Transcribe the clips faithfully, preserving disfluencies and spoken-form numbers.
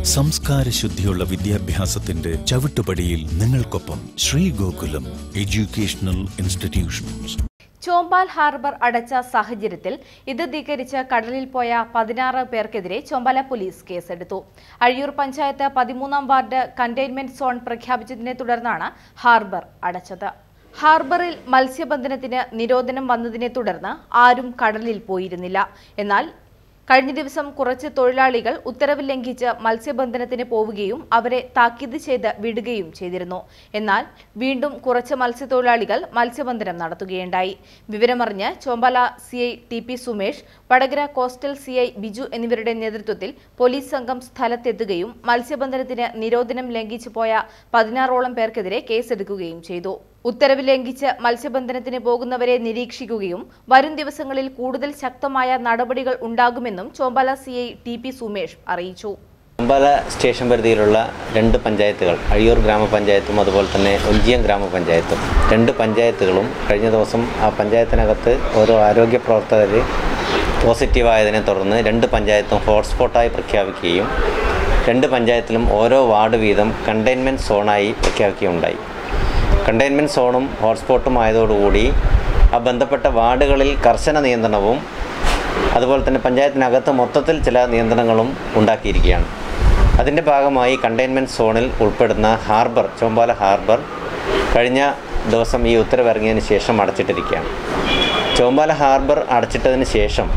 സംസ്കാരശുദ്ധിയുള്ള വിദ്യാഭ്യാസത്തിന്റെ ചവിട്ടുപടിയിൽ നിങ്ങൾക്കൊപ്പം Shri Gokulam educational institutions. Chombal harbour അടച്ച സാഹചര്യത്തിൽ ഇത് ധിക്കരിച്ച് കടലിൽ പോയ പതിനാറ് പേർക്കെതിരെ ചോമ്പാല പോലീസ് കേസെടുത്തു. അഴിയൂർ പഞ്ചായത്ത് പതിമൂന്നാം വാർഡ് കണ്ടെയ്ൻമെന്റ് സോൺ പ്രഖ്യാപിച്ചതിനെ തുടർന്നാണ് ഹാർബർ അടച്ചത്. ഹാർബറിൽ മത്സ്യബന്ധനത്തിന് നിരോധനം വന്നതിനെ തുടർന്ന് ആരും കടലിൽ പോയിരുന്നില്ല. എന്നാൽ കഴിഞ്ഞ ദിവസം കുറച്ച് തൊഴിലാളികൾ ഉത്തരവ് ലംഘിച്ച് മത്സ്യബന്ധനത്തിന് പോവുകയും അവരെ താക്കീത് ചെയ്ത് വിടുകയും ചെയ്തിരുന്നു. എന്നാൽ വീണ്ടും കുറച്ച് മത്സ്യത്തൊഴിലാളികൾ മത്സ്യബന്ധനം നടത്തുകയുണ്ടായി. വിവരമറിഞ്ഞ് Chombala C I T P Sumesh, Vadakara coastal C I Biju എന്നിവരുടെ നേതൃത്വത്തിൽ പോലീസ് സംഘം സ്ഥലത്തെത്തുകയും മത്സ്യബന്ധനത്തിന് നിരോധനം ലംഘിച്ചു പോയ പതിനാറോളം പേർക്കെതിരെ കേസെടുക്കുകയും ചെയ്തു. ഉത്തരവ് ലംഘിച്ച് മത്സ്യബന്ധനത്തിന് പോകുന്നവരെ നിരീക്ഷിക്കുകയും വരും ദിവസങ്ങളിൽ കൂടുതൽ ശക്തമായ നടപടികൾ ഉണ്ടാകുമെന്നും Chombala C I T P Sumesh അറിയിച്ചു. ചോമ്പാല സ്റ്റേഷൻ പരിധിയിലുള്ള രണ്ട് പഞ്ചായത്തുകൾ, അഴിയൂർ ഗ്രാമപഞ്ചായത്തും അതുപോലെ തന്നെ ഒഞ്ചിയം ഗ്രാമപഞ്ചായത്തും, രണ്ട് പഞ്ചായത്തുകളും കഴിഞ്ഞ ദിവസം ആ പഞ്ചായത്തിനകത്ത് ഓരോ ആരോഗ്യ പ്രവർത്തകർ പോസിറ്റീവായതിനെ തുടർന്ന് രണ്ട് പഞ്ചായത്തും ഹോട്ട്സ്പോട്ടായി പ്രഖ്യാപിക്കുകയും രണ്ട് പഞ്ചായത്തിലും ഓരോ വാർഡ് വീതം കണ്ടെയ്ൻമെൻറ്റ് സോണായി പ്രഖ്യാപിക്കുകയുണ്ടായി. കണ്ടെയ്ൻമെൻറ്റ് സോണും ഹോട്ട്സ്പോട്ടും ആയതോടുകൂടി ആ ബന്ധപ്പെട്ട വാർഡുകളിൽ കർശന നിയന്ത്രണവും അതുപോലെ തന്നെ പഞ്ചായത്തിനകത്ത് മൊത്തത്തിൽ ചില നിയന്ത്രണങ്ങളും ഉണ്ടാക്കിയിരിക്കുകയാണ്. അതിൻ്റെ ഭാഗമായി കണ്ടെയ്ൻമെൻറ്റ് സോണിൽ ഉൾപ്പെടുന്ന ഹാർബർ, ചോമ്പാല ഹാർബർ കഴിഞ്ഞ ദിവസം ഈ ഉത്തരവ് ഇറങ്ങിയതിന് ശേഷം അടച്ചിട്ടിരിക്കുകയാണ്. ചോമ്പാല ഹാർബർ അടച്ചിട്ടതിന് ശേഷം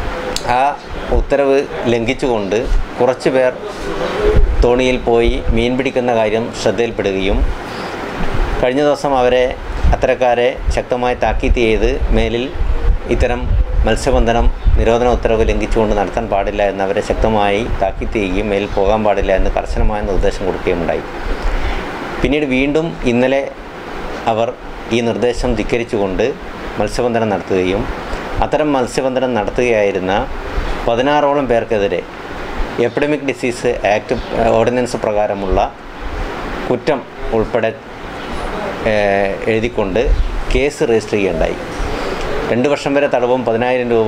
ആ ഉത്തരവ് ലംഘിച്ചുകൊണ്ട് കുറച്ച് പേർ തോണിയിൽ പോയി മീൻ പിടിക്കുന്ന കാര്യം ശ്രദ്ധയിൽപ്പെടുകയും കഴിഞ്ഞ ദിവസം അവരെ അത്തരക്കാരെ ശക്തമായി താക്കീത് ചെയ്ത് മേലിൽ ഇത്തരം മത്സ്യബന്ധനം നിരോധന ഉത്തരവ് ലംഘിച്ചുകൊണ്ട് നടത്താൻ പാടില്ല എന്നവരെ ശക്തമായി താക്കീത് ചെയ്യുകയും മേലിൽ പോകാൻ പാടില്ല എന്ന് കർശനമായ നിർദ്ദേശം കൊടുക്കുകയുണ്ടായി. പിന്നീട് വീണ്ടും ഇന്നലെ അവർ ഈ നിർദ്ദേശം ധിക്കരിച്ചുകൊണ്ട് മത്സ്യബന്ധനം നടത്തുകയും അത്തരം മത്സ്യബന്ധനം നടത്തുകയായിരുന്ന പതിനാറോളം പേർക്കെതിരെ എപ്പിഡമിക് ഡിസീസ് ആക്ട് ഓർഡിനൻസ് പ്രകാരമുള്ള കുറ്റം ഉൾപ്പെടെ എഴുതിക്കൊണ്ട് കേസ് രജിസ്റ്റർ ചെയ്യുകയുണ്ടായി. രണ്ട് വർഷം വരെ തടവും പതിനായിരം രൂപ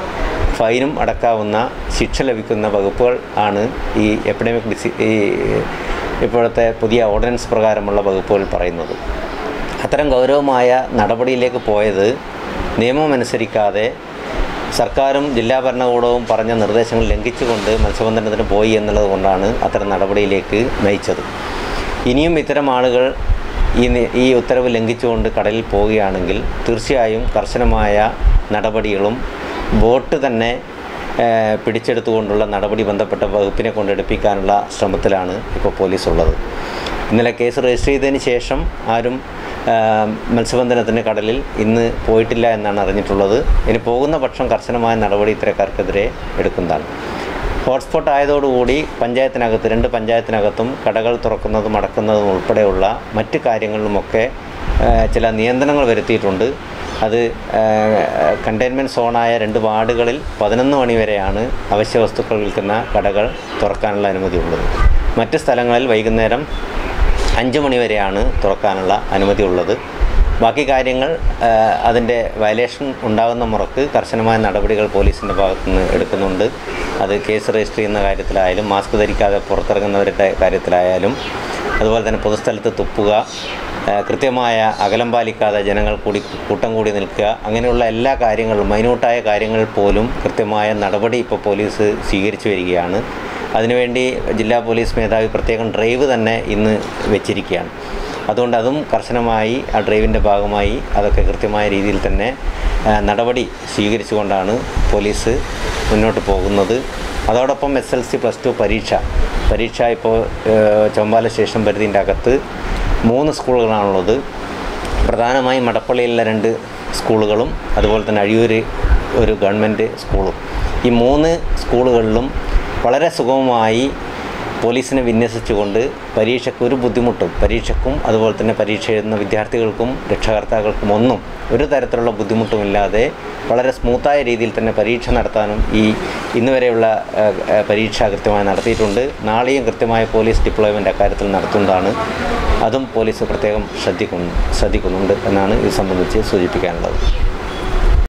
ഫൈനും അടക്കാവുന്ന ശിക്ഷ ലഭിക്കുന്ന വകുപ്പുകൾ ആണ് ഈ എപ്പിഡമിക് ഡിസീ ഈ ഇപ്പോഴത്തെ പുതിയ ഓർഡിനൻസ് പ്രകാരമുള്ള വകുപ്പുകൾ പറയുന്നത്. അത്തരം ഗൗരവമായ നടപടിയിലേക്ക് പോയത് നിയമമനുസരിക്കാതെ സർക്കാരും ജില്ലാ ഭരണകൂടവും പറഞ്ഞ നിർദ്ദേശങ്ങൾ ലംഘിച്ചുകൊണ്ട് മത്സ്യബന്ധനത്തിന് പോയി എന്നുള്ളത് കൊണ്ടാണ് അത്തരം നടപടിയിലേക്ക് നയിച്ചത്. ഇനിയും ഇത്തരം ആളുകൾ ഈ ഈ ഉത്തരവ് ലംഘിച്ചുകൊണ്ട് കടലിൽ പോവുകയാണെങ്കിൽ തീർച്ചയായും കർശനമായ നടപടികളും ബോട്ട് തന്നെ പിടിച്ചെടുത്തുകൊണ്ടുള്ള നടപടി ബന്ധപ്പെട്ട വകുപ്പിനെ കൊണ്ടെടുപ്പിക്കാനുള്ള ശ്രമത്തിലാണ് ഇപ്പോൾ പോലീസ് ഉള്ളത്. ഇന്നലെ കേസ് രജിസ്റ്റർ ചെയ്തതിന് ശേഷം ആരും മത്സ്യബന്ധനത്തിന് കടലിൽ ഇന്ന് പോയിട്ടില്ല എന്നാണ് അറിഞ്ഞിട്ടുള്ളത്. ഇനി പോകുന്ന പക്ഷം കർശനമായ നടപടി ഇത്തരക്കാർക്കെതിരെ എടുക്കുന്നതാണ്. ഹോട്ട്സ്പോട്ട് ആയതോടുകൂടി പഞ്ചായത്തിനകത്ത് രണ്ട് പഞ്ചായത്തിനകത്തും കടകൾ തുറക്കുന്നതും അടക്കുന്നതും ഉൾപ്പെടെയുള്ള മറ്റ് കാര്യങ്ങളിലുമൊക്കെ ചില നിയന്ത്രണങ്ങൾ വരുത്തിയിട്ടുണ്ട്. അത് കണ്ടെയ്ൻമെൻറ്റ് സോണായ രണ്ട് വാർഡുകളിൽ പതിനൊന്ന് മണി വരെയാണ് അവശ്യ വസ്തുക്കൾ വിൽക്കുന്ന കടകൾ തുറക്കാനുള്ള അനുമതിയുള്ളത്. മറ്റ് സ്ഥലങ്ങളിൽ വൈകുന്നേരം അഞ്ച് മണി വരെയാണ് തുറക്കാനുള്ള അനുമതി ഉള്ളത്. ബാക്കി കാര്യങ്ങൾ അതിൻ്റെ വയലേഷൻ ഉണ്ടാകുന്ന മുറക്ക് കർശനമായ നടപടികൾ പോലീസിൻ്റെ ഭാഗത്തുനിന്ന് എടുക്കുന്നുണ്ട്. അത് കേസ് രജിസ്റ്റർ ചെയ്യുന്ന കാര്യത്തിലായാലും മാസ്ക് ധരിക്കാതെ പുറത്തിറങ്ങുന്നവരുടെ കാര്യത്തിലായാലും അതുപോലെ തന്നെ പൊതുസ്ഥലത്ത് തുപ്പുക, കൃത്യമായ അകലം പാലിക്കാതെ ജനങ്ങൾ കൂടി കൂട്ടം കൂടി നിൽക്കുക, അങ്ങനെയുള്ള എല്ലാ കാര്യങ്ങളും മൈന്യൂട്ടായ കാര്യങ്ങൾ പോലും കൃത്യമായ നടപടി ഇപ്പോൾ പോലീസ് സ്വീകരിച്ചു വരികയാണ്. അതിനുവേണ്ടി ജില്ലാ പോലീസ് മേധാവി പ്രത്യേകം ഡ്രൈവ് തന്നെ ഇന്ന് വെച്ചിരിക്കുകയാണ്. അതുകൊണ്ട് അതും കർശനമായി ആ ഡ്രൈവിൻ്റെ ഭാഗമായി അതൊക്കെ കൃത്യമായ രീതിയിൽ തന്നെ നടപടി സ്വീകരിച്ചുകൊണ്ടാണ് പോലീസ് മുന്നോട്ട് പോകുന്നത്. അതോടൊപ്പം S L C plus two പരീക്ഷ പരീക്ഷ ഇപ്പോൾ ചോമ്പാല സ്റ്റേഷൻ പരിധിൻ്റെ അകത്ത് മൂന്ന് സ്കൂളുകളാണുള്ളത്. പ്രധാനമായും മടപ്പള്ളിയിലെ രണ്ട് സ്കൂളുകളും അതുപോലെ തന്നെ അഴിയൂർ ഒരു ഗവൺമെൻറ് സ്കൂളും. ഈ മൂന്ന് സ്കൂളുകളിലും വളരെ സുഗമമായി പോലീസിനെ വിന്യസിച്ചുകൊണ്ട് പരീക്ഷയ്ക്ക് ഒരു ബുദ്ധിമുട്ടും പരീക്ഷയ്ക്കും അതുപോലെ തന്നെ പരീക്ഷ എഴുതുന്ന വിദ്യാർത്ഥികൾക്കും രക്ഷകർത്താക്കൾക്കും ഒന്നും ഒരു തരത്തിലുള്ള ബുദ്ധിമുട്ടുമില്ലാതെ വളരെ സ്മൂത്തായ രീതിയിൽ തന്നെ പരീക്ഷ നടത്താനും ഈ ഇന്ന് വരെയുള്ള പരീക്ഷ കൃത്യമായി നടത്തിയിട്ടുണ്ട്. നാളെയും കൃത്യമായ പോലീസ് ഡിപ്ലോയ്മെൻറ്റ് അക്കാര്യത്തിൽ നടത്തുന്നതാണ്. അതും പോലീസ് പ്രത്യേകം ശ്രദ്ധിക്കുന്നു ശ്രദ്ധിക്കുന്നുണ്ട് എന്നാണ് ഇത് സംബന്ധിച്ച് സൂചിപ്പിക്കാനുള്ളത്.